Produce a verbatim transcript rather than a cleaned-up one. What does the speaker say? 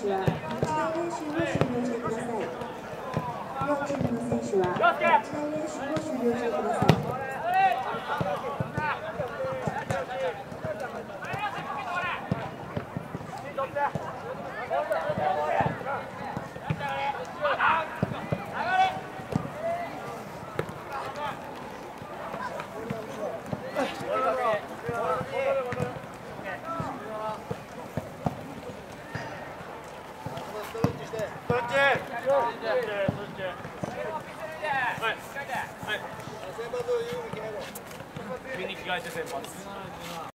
手は日大練習を終了してください。両チームの選手は日大練習を終了してください。 見に着替えて先発。